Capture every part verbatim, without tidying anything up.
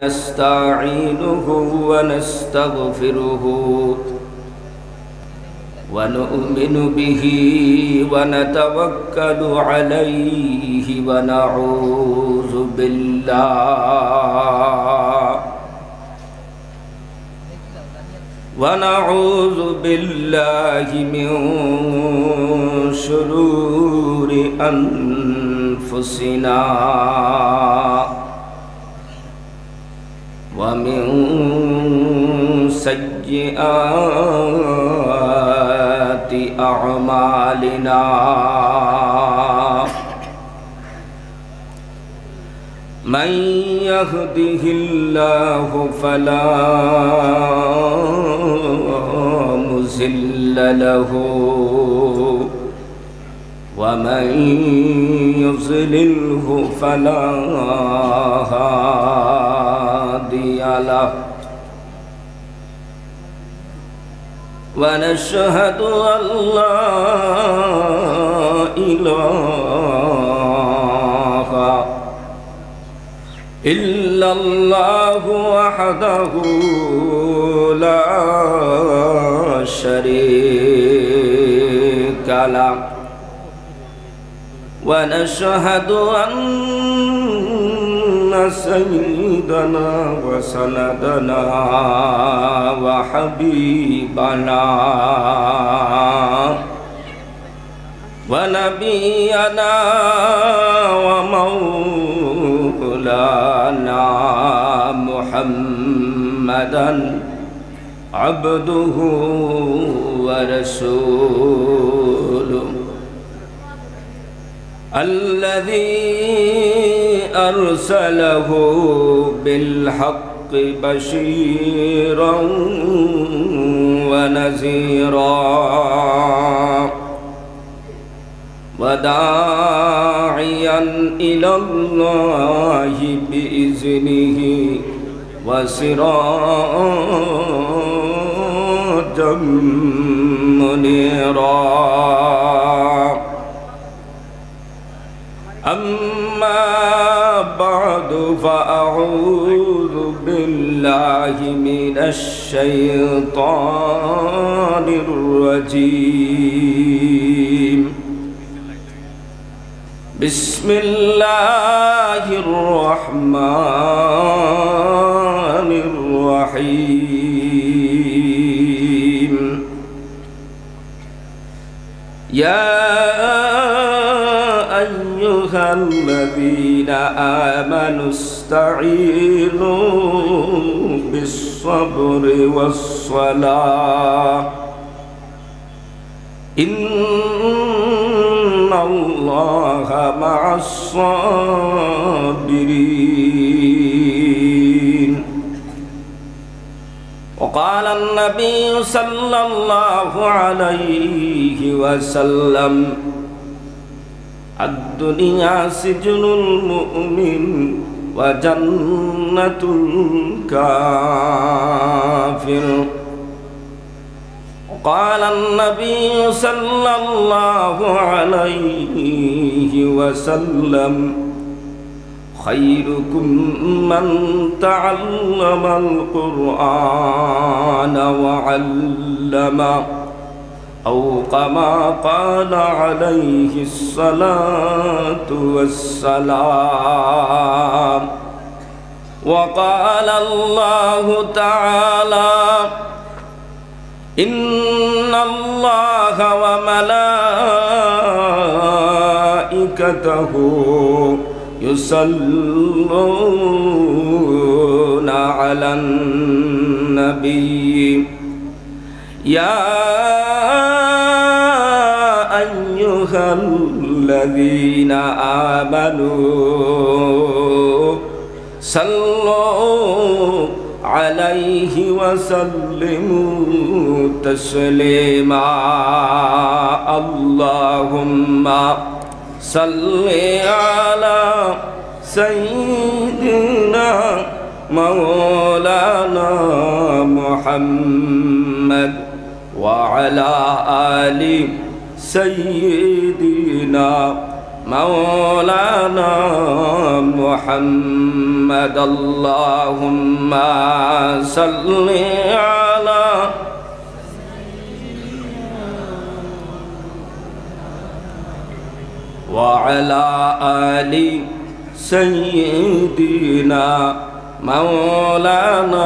نستعينه ونستغفره ونؤمن به ونتوكل عليه ونعوذ بالله ونعوذ بالله من شرور أنفسنا ومن سيئات أعمالنا من يهده الله فلا مضل له ومن يضلله فلا هادي له ونشهد أن لا إله إلا الله وحده لا شريك له ونشهد أن سيدنا وسندنا وحبيبنا ونبينا ومولانا محمدا عبده ورسوله الذي أرسله بالحق بشيرا ونذيرا وداعيا إلى الله بإذنه وسراجا منيرا أما بعد فأعوذ بالله من الشيطان الرجيم بسم الله الرحمن الرحيم يا أيها الذين آمنوا استعينوا بالصبر والصلاة إن الله مع الصابرين وقال النبي صلى الله عليه وسلم الدنيا سجن المؤمن وجنة الكافر قال النبي صلى الله عليه وسلم خيركم من تعلم القرآن وعلمه أو كما قال عليه الصلاة والسلام وقال الله تعالى إن الله وملائكته يصلون على النبي يا أيها الذين آمنوا صلوا عليه وسلموا تسليما اللهم صل على سيدنا مولانا محمد وعلى آل سيدنا مولانا محمد اللهم صل على وعلى آل سيدنا مولانا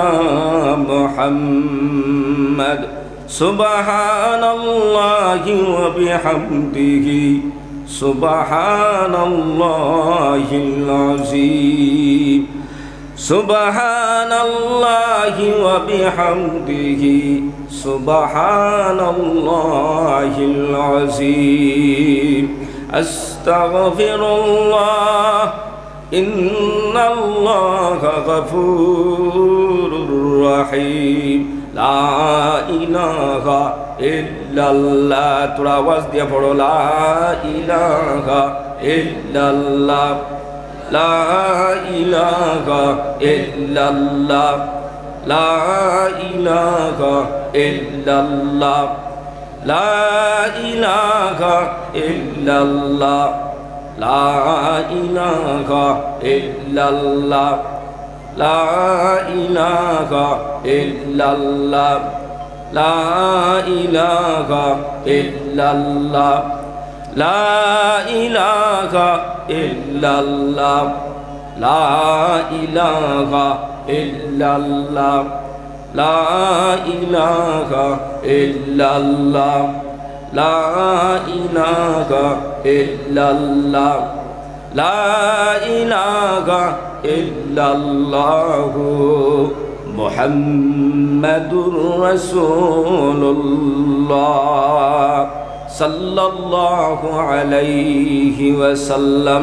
محمد سبحان الله وبحمده سبحان الله العظيم سبحان الله وبحمده سبحان الله العظيم أستغفر الله إن الله غفور رحيم لا إله إلا الله ترى واسدي فرو لا إله إلا الله لا إله إلا الله لا إله إلا الله لا إله إلا الله لا إله إلا الله لا إله إلا الله لا إله إلا الله لا إله إلا الله لا إله إلا الله لا إله إلا الله لا إله إلا الله لا إله إلا الله محمد رسول الله صلى الله عليه وسلم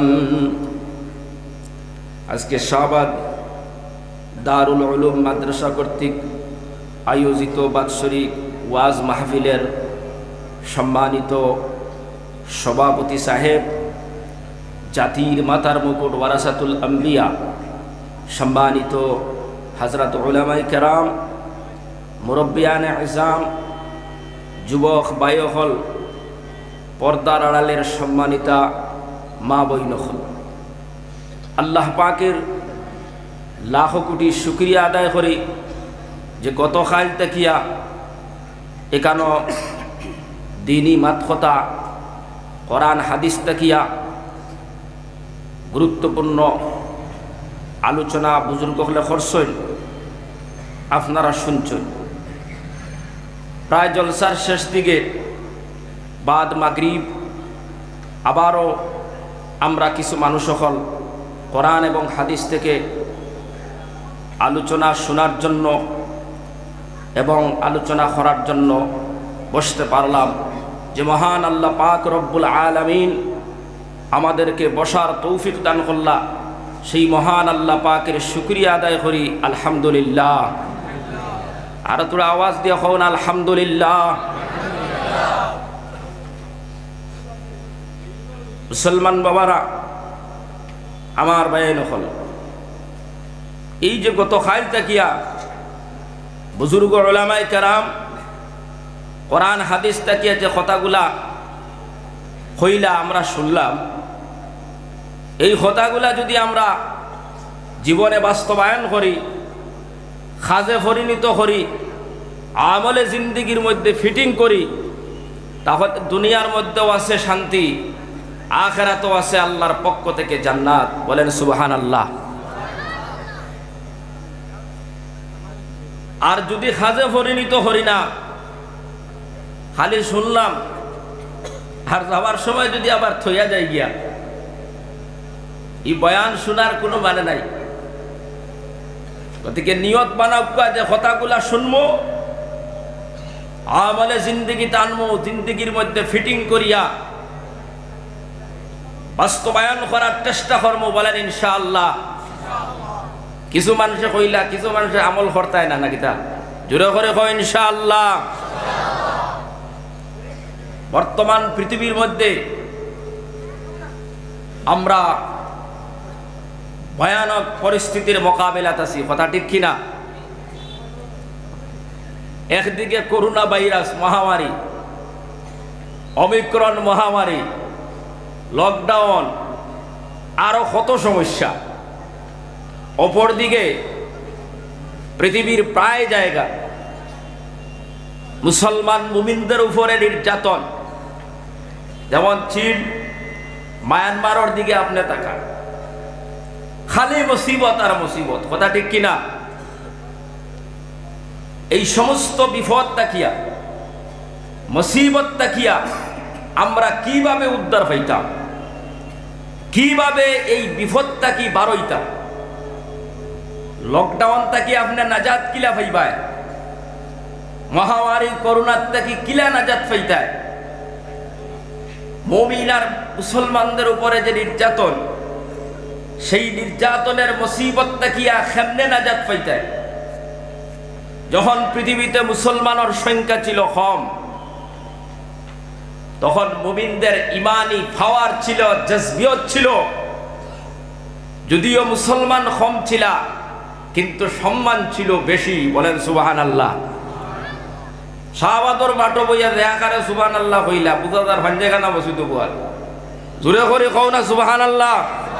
আজকে শাহবাগ দারুল উলুম মাদ্রাসা কর্তৃক আয়োজিত বাৎসরিক ওয়াজ মাহফিলের সম্মানিত সভাপতি সাহেব, জাতির মাতার মুকুট ওয়ারাসাতুল আম্বিয়া, সম্মানিত হযরত উলামায়ে কেরাম, মুরব্বিয়ানে ইজাম, যুবক বায়ুহল, পর্দার আড়ালের সম্মানিতা মা বইনহল, আল্লাহ পাকের লাখো কোটি শুকরিয়া আদায় করি যে গত কাল তাকিয়া এখানো দিনী মাতকথা কোরআন হাদিস তাকিয়া গুরুত্বপূর্ণ আলোচনা বুজুর্গ হলে করছেন, আপনারা শুনছেন। প্রায় জলসার শেষ দিকে বাদ মাগরিব আবারও আমরা কিছু মানুষ সকল কোরআন এবং হাদিস থেকে আলোচনা শোনার জন্য এবং আলোচনা করার জন্য বসতে পারলাম। যে মহান আল্লাহ পাক রব্বুল আলামিন আমাদেরকে বসার তৌফিক দান করলা, সেই মহান আল্লাহ পাকের শুকরিয়া আদায় করি আলহামদুলিল্লাহ। আর তোরা আওয়াজ দিয়ে হন আলহামদুলিল্লাহ। মুসলমান বাবারা, আমার ভাই নকল, এই যে গত খাইল তাকিয়া বুজুর্গ উলামায়ে কেরাম কোরআন হাদিস তাকিয়া যে কথাগুলা হইলা আমরা শুনলাম, এই কথাগুলা যদি আমরা জীবনে বাস্তবায়ন করি, কাজে পরিণত করি, আমলে জিন্দিগির মধ্যে ফিটিং করি, তাহলে দুনিয়ার মধ্যেও আছে শান্তি, আখিরাতেও আছে আল্লাহর পক্ষ থেকে জান্নাত। বলেন সুবহানাল্লাহ। আর যদি কাজে পরিণত করি না, খালি শুনলাম আর যাওয়ার সময় যদি আবার থইয়া যাই গিয়া, এই বয়ান শোনার কোনো মানে নাই। গতিকে নিয়ত বানাও যে কথাগুলা শুনবো, আমলে জিন্দিগি টানবো, জিন্দিগির মধ্যে ফিটিং করিয়া বাস্তবায়ন করার চেষ্টা করবো। বলেন ইনশাআল্লাহ। কিছু মানুষে কইলা, কিছু মানুষে আমল করতায় না নাকি? তা জোরে করে কয় ইনশাআল্লাহ। বর্তমান পৃথিবীর মধ্যে আমরা ভয়ানক পরিস্থিতির মোকাবিলাত আছি, কথা ঠিক কিনা? একদিকে করোনা ভাইরাস মহামারী, অমিক্রন মহামারী, লকডাউন, আরো কত সমস্যা। অপরদিকে পৃথিবীর প্রায় জায়গা মুসলমান মুমিনদের উপরে নির্যাতন, যেমন চীন, মায়ানমারের দিকে আপনি তাকান, খালি মুসিবত আর মুসিবত, কথা ঠিক কিনা? এই সমস্ত বিপদ তাকিয়া, মুসিবত তাকিয়া আমরা কিভাবে উদ্ধার হইতাম, কিভাবে এই বিপদ তাকি বার হইতাম? লকডাউন তাকি আপনি নাজাত কিলা পাইবায়, মহামারী করোনার তাকি কিলা নাজাত পাইতায়? মুমিন আর মুসলমানদের উপরে যে নির্যাতন, সেই নির্যাতনের মুসিবত তাকিয়া কেমনে নাজাত পাইতায়? যখন পৃথিবীতে মুসলমানের সংখ্যা ছিল কম, তখন মুমিনদের ইমানি পাওয়ার ছিল, জজবিয়ত ছিল। যদিও মুসলমান কম ছিল, কিন্তু সম্মান ছিল বেশি। বলেন সুবহানাল্লাহ। শাহবাদর মাটো বইয়া দেখারে সুবহানাল্লাহ কইলা বুঝাদার ভাঞ্জেখানা বসিত বুয়াল জোরে করে কও না সুবহানাল্লাহ।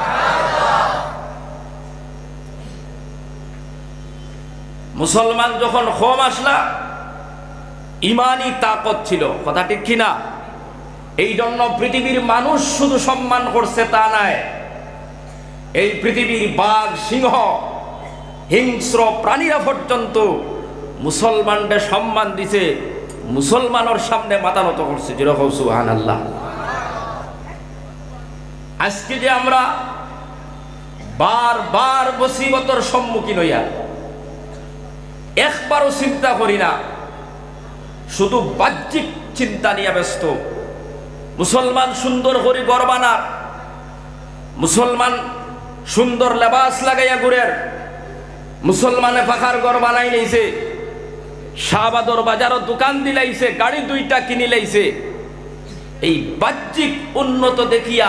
মুসলমান যখন কম আসলা, ইমানি তাকত ছিল, কথা ঠিক কিনা? এই জন্য পৃথিবীর মানুষ শুধু সম্মান করছে তা নয়, এই পৃথিবীর বাঘ, সিংহ, হিংস্র প্রাণীরা পর্যন্ত মুসলমানদের সম্মান দিছে, মুসলমানের সামনে মাথা নত করছে। যেরকম সুবহানাল্লাহ। আজকে যে আমরা বারবার মুসিবতের সম্মুখীন হইয়া একবারও চিন্তা করি না, শুধু বাহ্যিক চিন্তা নিয়ে ব্যস্ত। মুসলমান সুন্দর করে ঘর বানার, মুসলমান সুন্দর লেবাস লাগাইয়া ঘুরের, মুসলমানে পাখার ঘর বানাই লাইছে, শাহবাদর বাজারও দোকান দিলাইছে, গাড়ি দুইটা কিনি লাইছে। এই বাহ্যিক উন্নত দেখিয়া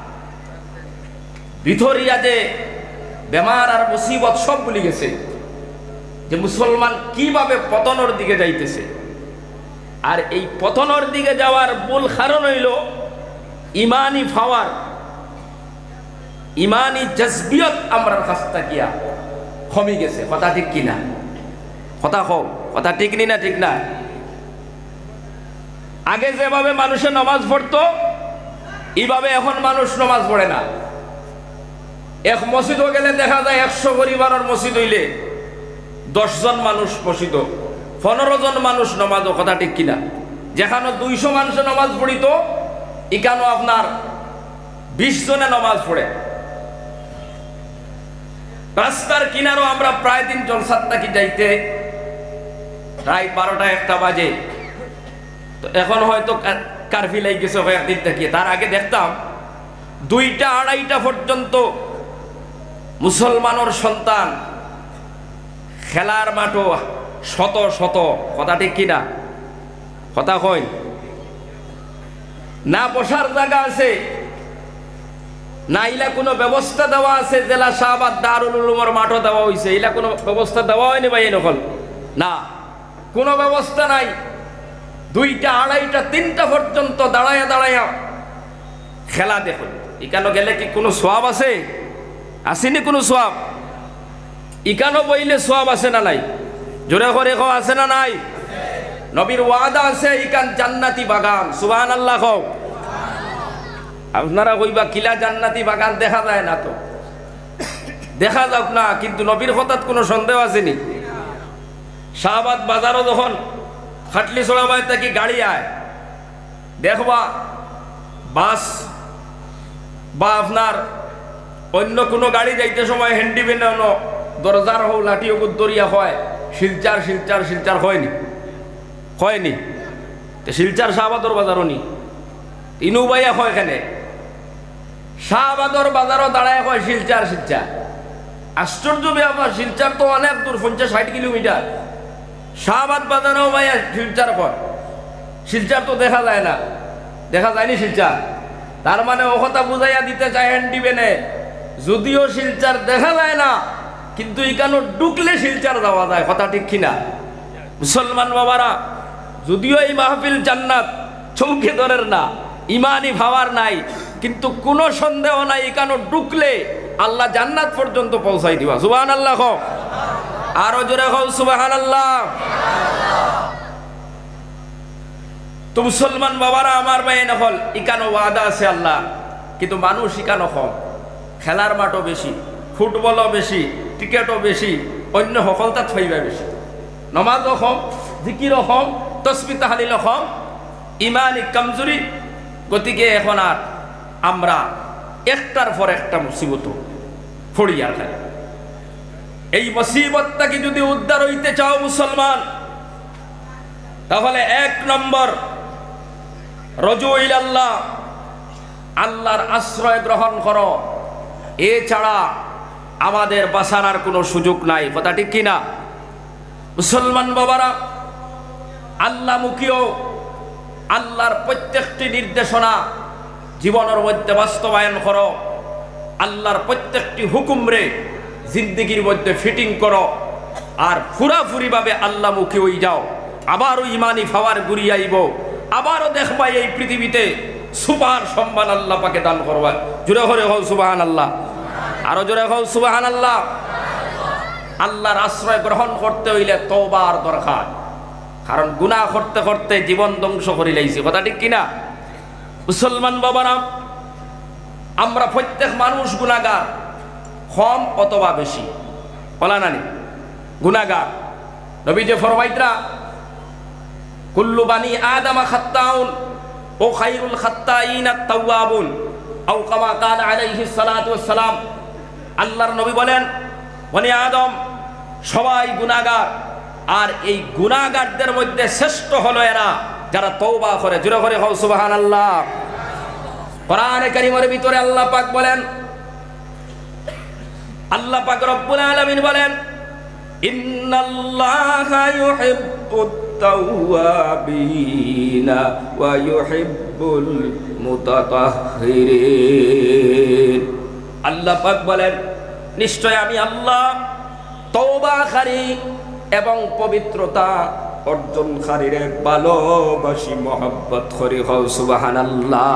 ভিতরিয়া যে বেমার আর মুসিবত সব ভুলে গেছে, যে মুসলমান কিভাবে পতনের দিকে যাইতেছে। আর এই পতনের দিকে যাওয়ার মূল কারণ হইল ইমানি পাওয়ার, ইমানি জজবিয়ত আমরার কাছ থাকিয়া কমে গেছে। কথা ঠিক কিনা? কথা কও, কথা ঠিক নি না? ঠিক না? আগে যেভাবে মানুষের নামাজ পড়তো, এইভাবে এখন মানুষ নামাজ পড়ে না। এক মসজিদ গেলে দেখা যায় একশো পরিবারের মসজিদ হইলে দশজন মানুষ মসজিদ, পনেরো জন মানুষ নমাজ। কথা ঠিক কিনা? যেখানে দুইশো মানুষের নমাজ পড়িত, এখানে আপনার বিশ জনে নমাজ পড়ে। রাস্তার কিনারও আমরা প্রায় দিন জলসাত থাকি যাইতে, প্রায় বারোটা একটা বাজে। তো এখন হয়তো কারফিউ লেগে গেছে কয়েকদিন থেকে। তার আগে দেখতাম দুইটা আড়াইটা পর্যন্ত মুসলমানের সন্তান খেলার মাঠও শত শত। কথা ঠিক কিনা? কথা কই না? বসার জায়গা আছে না, ইলা কোনো ব্যবস্থা দেওয়া আছে? জেলা শাহবাদ দারুল উলুমের মাঠও দেওয়া হয়েছে, ইলা কোনো ব্যবস্থা দেওয়া হয়নি ভাই? নকল না, কোনো ব্যবস্থা নাই। দুইটা আড়াইটা তিনটা পর্যন্ত দাঁড়ায়া দাঁড়ায়া খেলা দেখুন। এখানে গেলে কি কোনো সোয়াব আছে? আসেনি কোনো সোয়াব? ইকানো বইলে সোয়াব আছে না নাই? জোরে করে কও, আছে না নাই? নবীর ওয়াদা আছে, ইকান জান্নাতি বাগান। সুবহানাল্লাহ কও। আপনারা কইবা কিলা জান্নাতি বাগান? দেখা যায় না তো, দেখা যাক না, কিন্তু নবীর কথাত কোনো সন্দেহ আসেনি। শাহবাদ বাজারও যখন খাটলি চড়াবাই থাকি গাড়ি আয়, দেখবা বাস বা আপনার অন্য কোনো গাড়ি যাইতে সময় হ্যান্ডিম্যান দরজার হোক লাঠি ওগুর দরিয়া হয়, শিলচার শিলচার শিলচার হয়নি? হয়নি? শিলচার শাহবাদর বাজারও নি ইনু বাইয়া হয়। এখানে শাহবাদর বাজারও দাঁড়ায় হয় শিলচার শিলচার। আশ্চর্য ব্যাপার, শিলচার তো অনেক দূর, পঞ্চাশ ষাট কিলোমিটার। শাহবাদ বাজারেও ভাইয়া শিলচার কর। শিলচার তো দেখা যায় না, দেখা যায়নি শিলচার। তার মানে ও কথা বুঝাইয়া দিতে চায় হ্যান্ডিম্যানে, যদিও শিলচার দেখা যায় না, কিন্তু এখানে ঢুকলে শিলচার যাওয়া যায়। কথা ঠিক কিনা? মুসলমান বাবারা, যদিও এই মাহফিল জান্নাত চৌকে ধরের না, ইমানি ভাবার নাই, কিন্তু কোনো সন্দেহ নাই এখানে ঢুকলে আল্লাহ জান্নাত পর্যন্ত পৌঁছাই দিবা। সুবহানাল্লাহ কও, আরো জোরে কও সুবহানাল্লাহ। তো মুসলমান বাবারা আমার ভাই নকল ইকানো ওয়াদা আছে আল্লাহ, কিন্তু মানুষ ইকানো কম, খেলার মাঠও বেশি, ফুটবলও বেশি, ক্রিকেটও বেশি, অন্য সকল তাত ফাইবা বেশি, নমাজও কম, জিকিরও কম, তসবিহ তাহলিলও কম, ইমানি কমজোরি। গতিকে এখন আর আমরা একটার পর একটা মুসিবত ফড়িয়ার খাই। এই মুসিবতটাকে যদি উদ্ধার হইতে চাও মুসলমান, তাহলে এক নম্বর রজু ইলাল্লাহ, আল্লাহর আশ্রয় গ্রহণ করো। এছাড়া আমাদের বাঁচানোর কোনো সুযোগ নাই। কথা ঠিক কিনা মুসলমান বাবারা? আল্লাহ মুখীয় আল্লাহর প্রত্যেকটি নির্দেশনা জীবনের মধ্যে বাস্তবায়ন করো। আল্লাহর প্রত্যেকটি হুকুমরে জিন্দগির মধ্যে ফিটিং করো, আর ফুরাফুরি ভাবে আল্লাহ মুখী হয়ে যাও। আবারও ইমানি ফাওয়ার ঘুরিয়ে আইব, আবারও দেখবা এই পৃথিবীতে সুপার সম্মান আল্লাহ পাকে দান করবা। জোরে করে হও সুবহানাল্লাহ, আরো জোরে হও সুবহানাল্লাহ। আল্লাহর আশ্রয় গ্রহণ করতে হইলে তওবার দরকার, কারণ গুনাহ করতে করতে জীবন ধ্বংস করে লাইছি। কথা ঠিক কিনা মুসলমান বাবারা? আমরা প্রত্যেক মানুষ গুনাহগার, কম অথবা বেশি, বলা নানি গুনাহগার। নবী যে ফরমাইতরা কুল্লু বানি আদম খাত্তাউন ও খায়রুল খাত্তাইন আত-তাওয়াবুন, আও কামা কানা আলাইহিস সালাতু ওয়াস সালাম। আল্লাহর নবী বলেন, বনি আদম সবাই গুনাহগার, আর এই গুনাহগারদের মধ্যে শ্রেষ্ঠ হলো এরা যারা তওবা করে। জোরে করে হও সুবহানাল্লাহ। কোরআনে কারীমের ভিতরে আল্লাহ পাক বলেন, আল্লাহ পাক রব্বুল আলামিন বলেন, ইন্নাল্লাহা ইউহিব্বুত তাওয়াবিনা ওয়া ইউহিব্বুল মুতাতাহহিরিন। আল্লাহ পাক বলেন, নিশ্চয় আমি আল্লাহ তওবাকারী এবং পবিত্রতা অর্জনকারীরে ভালোবাসি, মহব্বত করি। হও সুবহানাল্লাহ।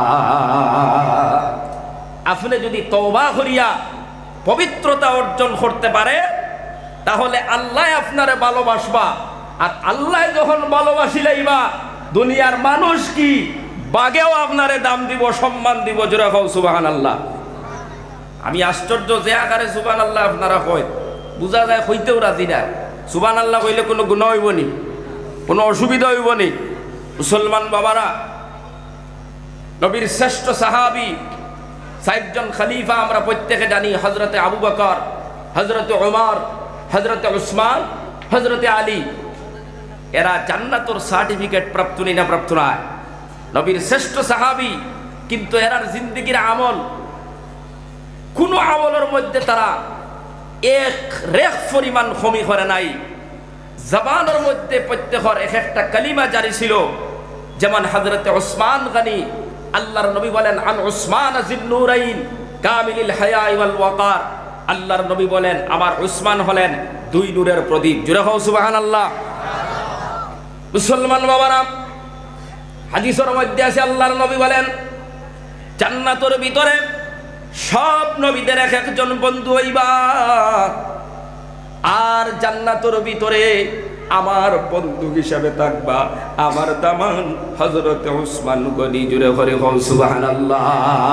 আপনি যদি তওবা করিয়া পবিত্রতা অর্জন করতে পারে, তাহলে আল্লাহ আপনারে ভালোবাসবা। আর আল্লাহ যখন ভালোবাসি লাইবা, দুনিয়ার মানুষ কি বাগেও আপনারে দাম দিব, সম্মান দিব। জোরে হও সুবহানাল্লাহ। আমি আশ্চর্য যে আকারে সুবহানাল্লাহ আপনারা কয়, বুঝা যায় হইতেও রাজি না। সুবহানাল্লাহ কইলে কোনো গুনাহ হইব নি, কোনো অসুবিধা হইব নি? মুসলমান বাবারা, নবীর শ্রেষ্ঠ সাহাবী চারজন খলিফা আমরা প্রত্যেকে জানি, হযরতে আবু বকর, হযরতে ওমর, হযরতে উসমান, হযরতে আলী। এরা জান্নাতের সার্টিফিকেট প্রাপ্ত না প্রাপ্ত নয়, নবীর শ্রেষ্ঠ সাহাবী, কিন্তু এরার জিন্দেগির আমল, কোন আমলের মধ্যে তারা এক রেখ পরিমাণ কমি করে নাই। জবানের মধ্যে প্রত্যেকের এক একটা কালিমা জারি ছিল। যেমন হযরতে উসমান গনি, আল্লাহর নবী বলেন, আন উসমান যিন্নুরাইন কামিলিল হায়া ওয়াল ওয়াকার। আল্লাহর নবী বলেন, আমার উসমান হলেন দুই নূরের প্রদীপ। জোরে হও সুবহানাল্লাহ। মুসলমান বাবারা, হাদিসের মধ্যে আছে আল্লাহর নবী বলেন, জান্নাতের ভিতরে সব নবীদের এক একজন বন্ধু হইবা, আর জান্নাতের ভিতরে আমার বন্ধু হিসাবে থাকবা আমার দামান হযরতে উসমান গনি। জুরে করে হও সুবহানাল্লাহ।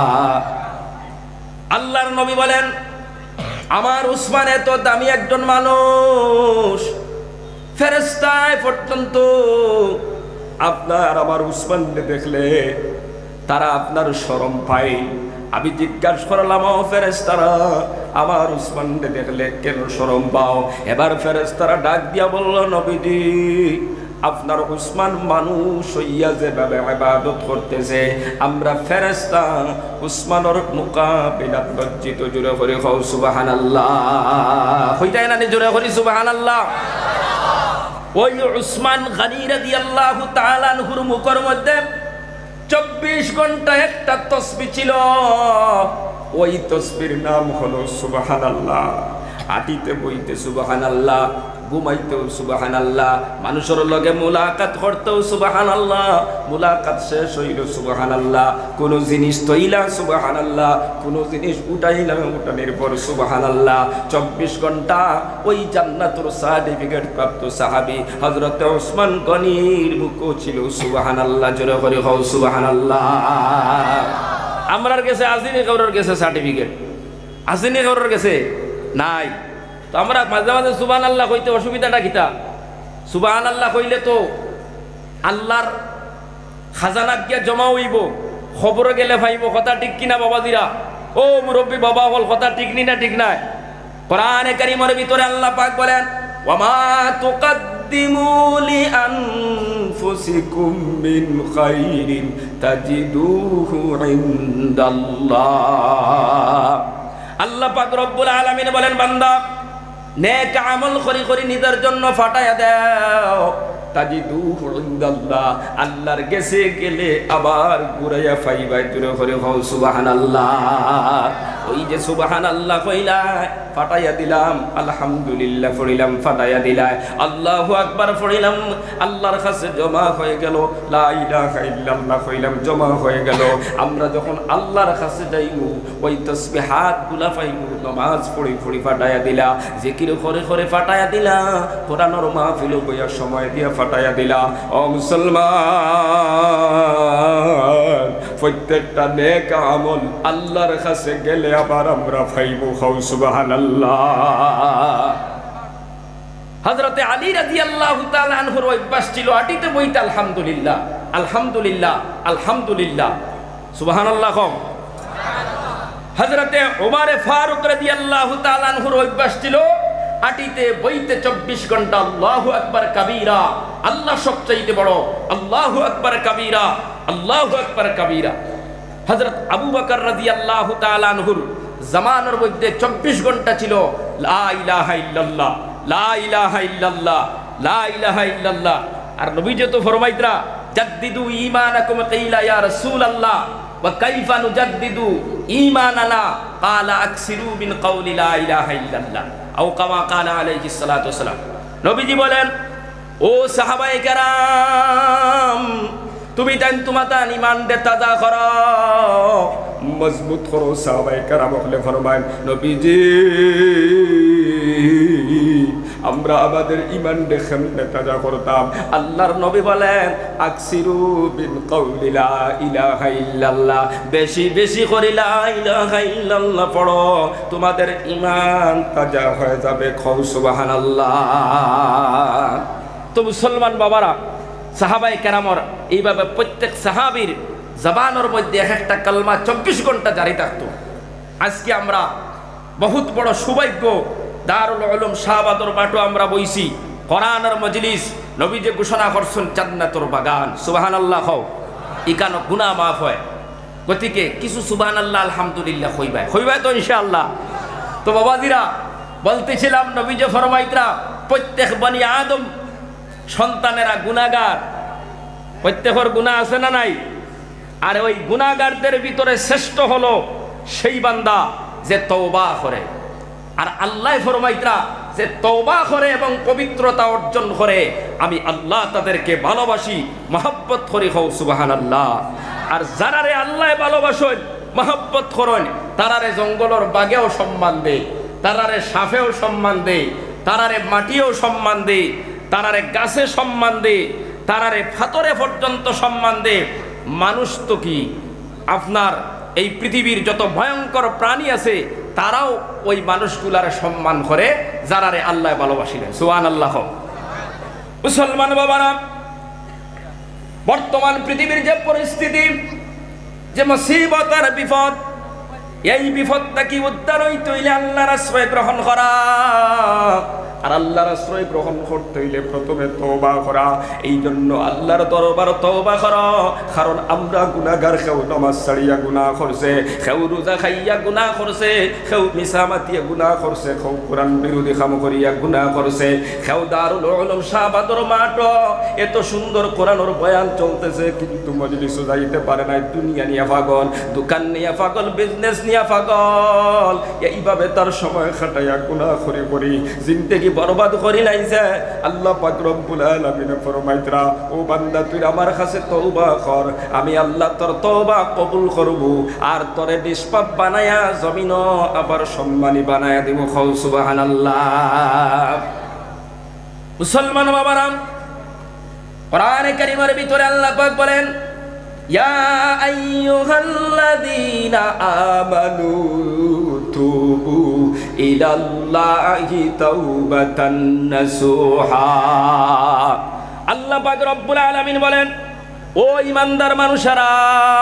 আল্লাহর নবী বলেন, আমার উসমান এত দামি একজন মানুষ, ফেরেশতায় পর্যন্ত আপনার আমার উসমানকে দেখলে তারা আপনার শরম পায়। আমি জিজ্ঞাসা করলাম, ও ফেরেশতারা, আমার উসমানকে দেখলে কেন শরম পাও? এবার ফেরেশতারা ডাক দিয়া বলল, নবীজি, আপনার উসমান মানুষ হইয়া যেভাবে ইবাদত করতেছে, আমরা ফেরেশতা উসমানের মুকাবিলাত লজ্জিত। জোরে করে হও সুবহানাল্লাহ। হইতাই না জোরে করি সুবহানাল্লাহ। ওই উসমান গনি রাদিয়াল্লাহু তাআলা আনহুর মুখের মধ্যে চব্বিশ ঘন্টা একটা তসবিহ ছিল। ওই তসবির নাম হলো সুবহানাল্লাহ। আটিতে বইতে সুবহানাল্লাহ, ঘুমাইতেও সুবহানাল্লাহ, মানুষের লগে মুলাকাত করতেও সুবহানাল্লাহ, মুলাকাত শেষ হইল সুবহানাল্লাহ, কোন জিনিস তৈলা সুবহানাল্লাহ, কোন জিনিস উঠাইলা উঠানের পর সুবহানাল্লাহ। চব্বিশ ঘন্টা ওই জান্নাতুর সার্টিফিকেট প্রাপ্ত সাহাবী হযরত ওসমান গনির বুকও ছিল সুবহানাল্লাহ। জোরে করে হও সুবহানাল্লাহ। আমরার কাছে আসেনি, কারোর কাছে সার্টিফিকেট আসেনি, কারোর কাছে নাই। তো আমরা মাঝে মাঝে সুবহানাল্লাহ কইতে অসুবিধাটা কিতা? সুবহানাল্লাহ কইলে তো আল্লাহর খাজানা গিয়া জমা হইব, খবরে গেলে ভাইব। কথা ঠিক কিনা বাবাজিরা? ও মুরব্বী বাবা বল, কথা ঠিক নি না ঠিক নাই? কোরআনে কারীমের ভিতরে আল্লাহ পাক বলেন, ওয়ামা তুকদ্দিমু লিআনফুসিকুম মিন খাইরিন তাজিদুহু ইনদাল্লাহ। আল্লাহ পাক রব্বুল আলামিন বলেন, বান্দা নেক আমল করি করি নিজের জন্য ফাটায়া দাও, তাজিদুহু ইনদাল্লাহ, আল্লাহর কাছে গেলে আবার ঘুরাইয়া পাইবা। জোরে করে হও সুবহানাল্লাহ। ওই যে সুবহানাল্লাহ কইলা ফাটাইয়া দিলাম, আলহামদুলিল্লাহ পড়িলাম ফাটাইয়া দিলাই, আল্লাহু আকবার পড়িলাম, আল্লাহর কাছে জমা হয়ে গেল, লা ইলাহা ইল্লাল্লাহ কইলাম জমা হয়ে গেল। আমরা যখন আল্লাহর কাছে যাইমু ওই তাসবিহাত গুলা পাইমু, নামাজ পড়ি পড়ি ফাটাইয়া দিলা, জিকির করে করে ফাটাইয়া দিলা, কোরআনের মাহফিল বইয়া সময় দিয়া ফাটাইয়া দিলা। ও মুসলমান, প্রত্যেকটা নেক আমল আল্লাহর কাছে গেলে আবার আমরা পাইবো। খাও সুবহানাল্লাহ। হযরতে আলী রাদিয়াল্লাহু তাআলা আনহুর অভ্যাস ছিল আটিতে বইতে আলহামদুলিল্লাহ আলহামদুলিল্লাহ আলহামদুলিল্লাহ সুবহানাল্লাহ। কম হযরতে ওমর ফারুক রাদিয়াল্লাহু তাআলা আনহুর অভ্যাস ছিল আটিতে বইতে চব্বিশ ঘন্টা আল্লাহু আকবার কাবীরা, আল্লাহ সবচেয়ে বড়, আল্লাহু আকবার কাবীরা, আল্লাহু আকবার কাবীরা। হযরত আবু বকর রাদিয়াল্লাহু তাআলা আনহুর জামানার মধ্যে চব্বিশ ঘন্টা ছিল লা ইলাহা ইল্লাল্লাহ, লা ইলাহা ইল্লাল্লাহ, লা ইলাহা ইল্লাল্লাহ। আর নবীজি তো ফরমাইতরা, জাদ্দিদু ঈমানাকুম কিলা ইয়া রাসূলুল্লাহ ওয়া কাইফা নুজাদ্দিদু ঈমানানা ক্বালা আকসিরু মিন কওলি লা ইলাহা ইল্লাল্লাহ আও কামা ক্বালা আলাইহিস সালাতু ওয়াসসালাম। নবীজি বলেন, ও সাহাবায়ে কেরাম, তুমি তাই তোমাতা ইমান দে তাজা করো, মজবুত করো। সাহাবায়ে কেরাম বলে ফরমান, নবীজি আমরা আমাদের ইমান দে কেমনে তাজা করতাম? আল্লাহর নবী বলেন, আকসিরু বিন কওলি লা ইলাহা ইল্লাল্লাহ, বেশি বেশি করে লা ইলাহা ইল্লাল্লাহ পড়ো, তোমাদের ইমান তাজা হয়ে যাবে। খাও সুবহানাল্লাহ। তো মুসলমান বাবারা, সাহাবায়ে কেরামর এইভাবে প্রত্যেক সাহাবীর জবানের মধ্যে এক একটা কালমা চব্বিশ ঘন্টা জারি থাকতো। আজকে আমরা বহুত বড় সৌভাগ্য, দারুল উলুম শাহবাদর মাঠে আমরা বইছি, কোরআনের মজলিস, নবী যে ঘোষণা করছেন জান্নাতুর বাগান। সুবহানাল্লাহ। হও ইকানো গুনাহ মাফ হয়। গতিকে কিছু সুবহানাল্লাহ আলহামদুলিল্লাহ হইবাই হইবাই তো ইনশাআল্লাহ। তো বাবাজিরা বলতেছিলাম, নবী যে ফরমাইতরা প্রত্যেক বনি আদম সন্তানেরা গুনাহগার, প্রত্যেকের গুনাহ আছে না নাই? আর ওই গুনাহগারদের ভিতরে শ্রেষ্ঠ হলো সেই বান্দা যে তওবা করে। আর আল্লাহ ফরমাইতরা যে তওবা করে এবং পবিত্রতা অর্জন করে, আমি আল্লাহ তাদেরকে ভালোবাসি, মহব্বত করি। হও সুবহানাল্লাহ। আর যারারে আল্লাহ ভালোবাসেন, মহব্বত করেন, তারারে জঙ্গলের বাগেও সম্মান দেয়, তারারে সাফেও সম্মান দেয়, তারারে মাটিও সম্মান দেয়, তারারে গাছে সম্মান দেয়, তারারে ফাতরে পর্যন্ত সম্মান দেয়। মানুষ তো কি, আপনার এই পৃথিবীর যত ভয়ঙ্কর প্রাণী আছে তারাও ওই মানুষগুলারে সম্মান করে যারারে আল্লাহ ভালোবাসিলেন। সুবহানাল্লাহ। মুসলমান বাবারা, বর্তমান পৃথিবীর যে পরিস্থিতি, যে মুসিবত আর বিপদ, এই বিপদটা কি উদ্ধার হইতে হইলে আল্লাহর আশ্রয় গ্রহণ করা। আর আল্লাহর আশ্রয় গ্রহণ করতে হইলে প্রথমে তওবা করা। এই জন্য আল্লাহর দরবার তওবা করো, কারণ আমরা গুনাহগার। কেউ নামাজ ছাড়িয়া গুনাহ করছে, কেউ রোজা খাইয়া গুনাহ করছে, কেউ মিছা মাতিয়ে গুনাহ করছে, কেউ কোরআন বিরোধী কাম করিয়া গুনাহ করছে, কেউ দারুল উলুম শাহবাদর মাঠ এত সুন্দর কোরআনের বয়ান চলতেছে কিন্তু মজলিসে যাইতে পারে নাই। দুনিয়া নিয়ে পাগল, দোকান নিয়ে পাগল, বিজনেস নিয়ে পাগল, এইভাবে তার সময় খাটাইয়া গুনাহ করে করি জিন্দেগি বরবাদ করি লাইছে আল্লাহ পাক রব্বুল আলামিন ফরমাইতরা ও বান্দা তুই আমার কাছে তওবা কর আমি আল্লাহ তোর তওবা কবুল করব আর তোরে নিষ্পাপ বানায়া জমিন আবার সম্মানী বানায়া দিব খাও সুবহানাল্লাহ মুসলমান বাবারাম কোরআনে কারীমের ভিতরে আল্লাহ পাক বলেন ইয়া আইয়ুহাল্লাযীনা আমানু তুবু ইলাল্লাহি তাওবাতান নাসুহা আল্লাহ পাক রব্বুল আলামিন বলেন ও ঈমানদার মানুষেরা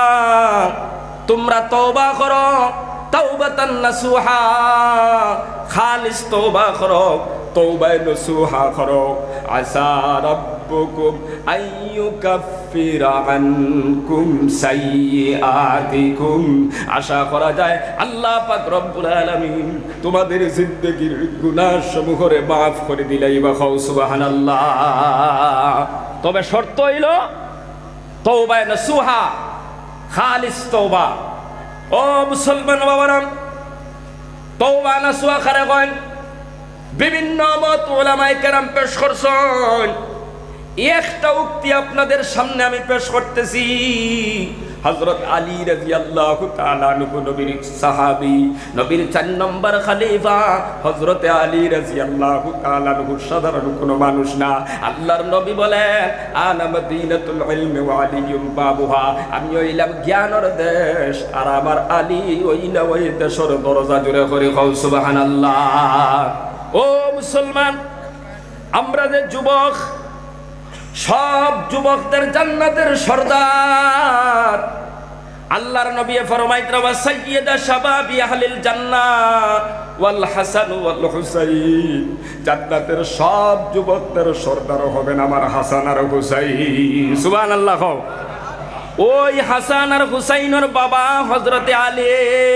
তোমরা তওবা করো তাওবাতান নাসুহা খালিস তওবা করো তওবায়ে নাসুহা করো আসা রাব্বুকুম আইয়ুকাফিরা আনকুম সাইয়্যাতিকুম আশা করা যায় আল্লাহ পাক রব্বুল আলামিন তোমাদের জিন্দেগীর গুনাহসমূহরে মাফ করে দিলেই বা খাও সুবহানাল্লাহ তবে শর্ত হইল তওবায়ে নাসুহা খালিস তওবা ও মুসলমান বাবারা তওবা নাসুহা করে কয় বিভিন্ন মত উলামায়ে কেরাম পেশ করছেন একটা উক্তি আপনাদের সামনে আমি পেশ করতেছি হযরত আলী রাদিয়াল্লাহু তাআলা আনহু নবীর সাহাবী নবীর চার নম্বর খলিফা হযরত আলী রাদিয়াল্লাহু তাআলা আনহু সাধারণ কোনো মানুষ না আল্লাহর নবী বলেন আনা মদিনাতুল ইলমি ওয়া আলিয়ুম বাবুহা আমি হইলাম জ্ঞানের দেশ আর আমার আলী ওইলা ওই দেশের দরজা জুড়ে করে কও সুবহানাল্লাহ ও মুসলমান আমরা যে যুবক সব যুবকদের জান্নাতের সরদার আল্লাহর নবী ফরমাইতরা ওয়া সাইয়্যিদা শাবাবি আহলিল জান্নাহ ওয়াল হাসান ওয়াল হুসাইন জান্নাতের সব যুবকদের সরদার হবেন আমার হাসান আর হুসাইন সুবহানাল্লাহ ওই হাসান আর হুসাইনের বাবা হযরতে আলী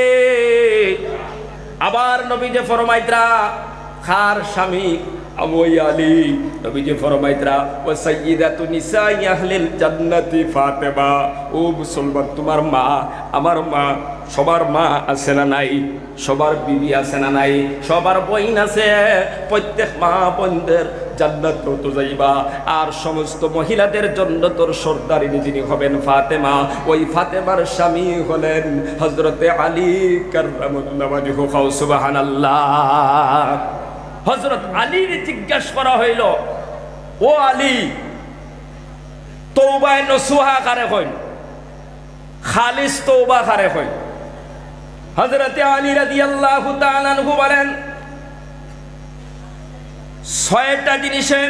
আবার নবী যে ফরমাইতরা খার স্বামী ওই আলী নবীজি ফরমাইতরা ওয়া সাইয়্যিদাতু নিসাই আহলিল জান্নাতি ফাতেমা ও মুসলমান তোমার মা আমার মা সবার মা আছে না নাই সবার বিবি আছে না নাই সবার বোন আছে প্রত্যেক মা বোনদের জান্নাত তো যাইবা আর সমস্ত মহিলাদের জন্য তোর সর্দারিনী যিনি হবেন ফাতেমা ওই ফাতেমার স্বামী হলেন হযরতে আলী কাররামাল্লাহু ওয়াজহু খাও সুবহানাল্লাহ হযরত আলীর জিজ্ঞাসা করা হইল ও আলী তওবায়ে নসুহা কারে কই খালিস তওবা কারে কই হযরত আলী রাদিয়াল্লাহু তাআলা আনহু বলেন ছয়টা জিনিসে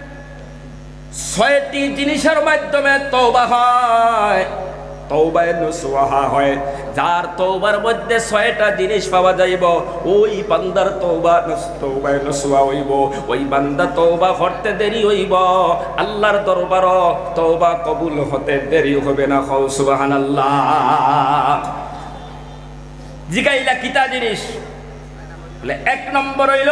ছয়টি জিনিসের মাধ্যমে তওবা হয় তওবায়ে নসুহা হয় যার তওবার মধ্যে ছয়টা জিনিস পাওয়া যাইব ওই বান্দার তওবা তওবায়ে নসুহা হইব ওই বান্দা তওবা করতে দেরি হইব আল্লাহর দরবার তওবা কবুল হতে দেরি হবে না খাও সুবহানাল্লাহ জিগাইলা কিতা জিনিস বলে এক নম্বর হইল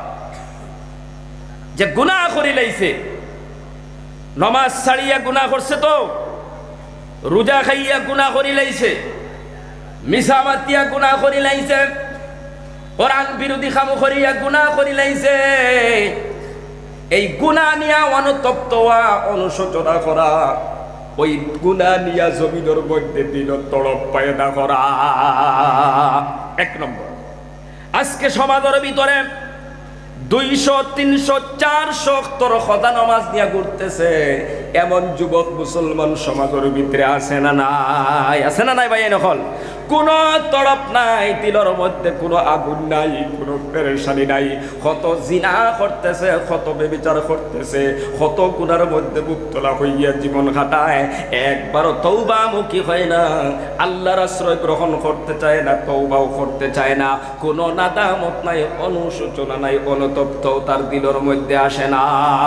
যে গুনাহ করি লাইছে নামাজ ছাড়িয়া গুনাহ করছে তো রোজা খাইয়া গুনাহ করি লাইছে মিছা মাতিয়া গুনাহ করি লাইছে কোরআন বিরোধী কাম করিয়া গুনাহ করি লাইছে এই গুনাহ নিয়া অনুতপ্ত হওয়া অনুশোচনা করা ওই গুনাহ নিয়া জমিনের মধ্যে দিন তড়প পায়দা করা এক নম্বর আজকে সমাজের ভিতরে দুইশো তিনশো চারশো তোর খোদা নামাজ নিয়ে ঘুরতেছে এমন যুবক মুসলমান সমাজের ভিতরে আছে না নাই আছে না নাই ভাই নকল কোনো তড়প নাই দিলের মধ্যে কোনো আগুন নাই কোনো পেরেশানি নাই কত জিনা করতেছে কত বেবিচার করতেছে কত গুনার মধ্যে মুক্তলা হইয়া জীবন কাটায় একবারও তওবামুখী হয় না আল্লাহর আশ্রয় গ্রহণ করতে চায় না তওবাও করতে চায় না কোনো নাদামত নাই অনুশোচনা নাই অনুতপ্ত তার দিলের মধ্যে আসে না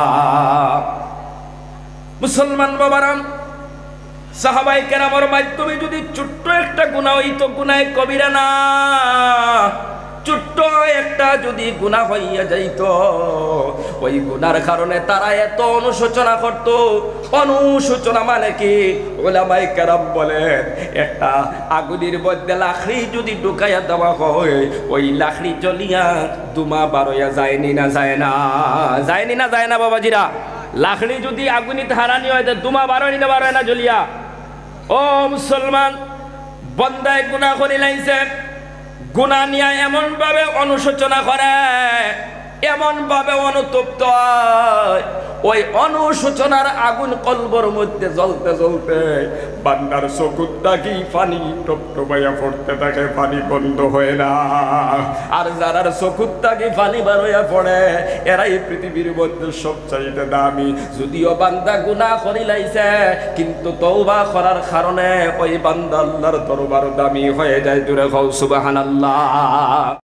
মুসলমান বাবারা সাহাবায়ে কেরামের মাধ্যমে যদি ছোট্ট একটা গুনাহ হইতো গুনাহে কবিরা না ছোট্ট একটা যদি গুনাহ হইয়া যাইত, ওই গুনার কারণে তারা এত অনুশোচনা করত। অনুশোচনা মানে কি? উলামায়ে কেরাম বলেন, একটা আগুনের মধ্যে লাকড়ি যদি ঢুকাইয়া দেওয়া হয়, ওই লাকড়ি জ্বলিয়া দুমা বারোয়া যায়নি না যায় না? যায়নি না যায় না বাবাজিরা? লাকড়ি যদি আগুনিতে হারানি হয়, দুমা বারোয় না বারোয় না জ্বলিয়া? ও মুসলমান, বন্দায় গুনাহ করে লাইছে, গুনাহ নিয়ে এমন ভাবে অনুশোচনা করে, এমন ভাবে অনুতপ্ত হয়, ওই অনুশোচনার আগুন কলবর মধ্যে জ্বলতে জ্বলতে বান্দার চকুর তাকি পানি টপটপাইয়া পড়তে থাকে, পানি বন্ধ হয় না। আর যারার চকুর তাকি পানি বার হইয়া পড়ে, এরাই পৃথিবীর মধ্যে সবচাইতে দামি। যদিও বান্দা গুনাহ করি লাইছে, কিন্তু তওবা করার কারণে ওই বান্দা আল্লাহর দরবার দামি হয়ে যায়। জোরে কও সুবহানাল্লাহ।